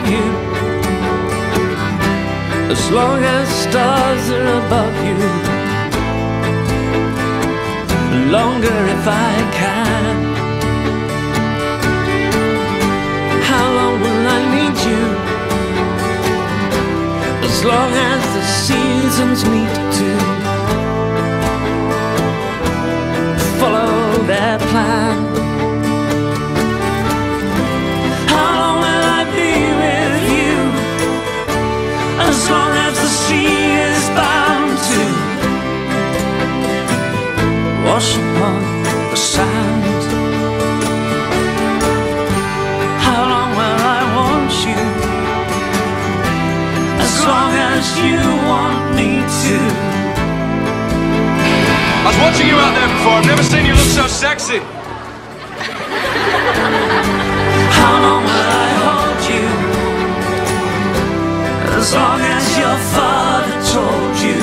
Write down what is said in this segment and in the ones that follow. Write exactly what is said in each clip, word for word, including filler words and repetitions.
you, as long as stars are above you. Longer if I can. How long will I need you? As long as the seasons meet to follow their plan. How long will I be with you? As long as the sea is bound to wash upon the sand. How long will I want you? As long as you want me to. I was watching you out there before. I've never seen you look so sexy. How long will I hold you? As long as your father told you.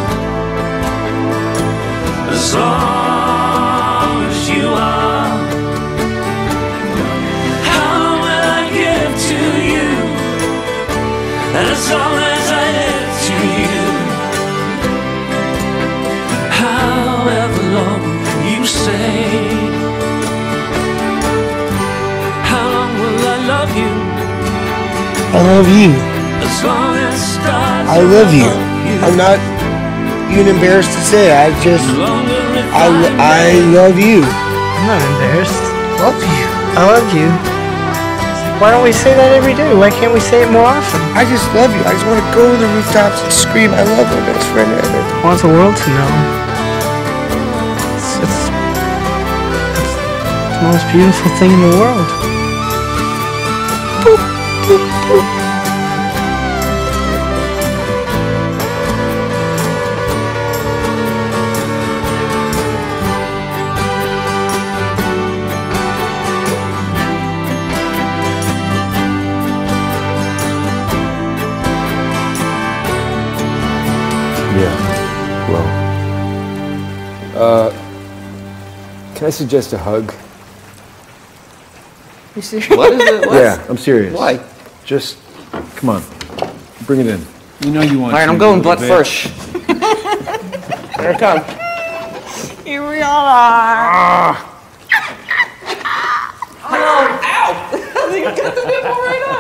As long as you are. How long will I give to you? And as long as I live to you. However long you say. How long will I love you? I love you. As long as stars I love you. you. I'm not even embarrassed to say it. I just, I, I love you. I'm not embarrassed. Love you. I love you. Why don't we say that every day? Why can't we say it more often? I just love you. I just want to go to the rooftops and scream, I love my best friend ever. I want the world to know. It's, it's, it's the most beautiful thing in the world. Boop, boop, boop. Yeah, well, uh, can I suggest a hug? You serious? What is it? What? Yeah, I'm serious. Why? Just, come on, bring it in. You know you want All right, to I'm going a butt bit. first. Here I come. Here we all are. Oh, ow! You got the nipple right on.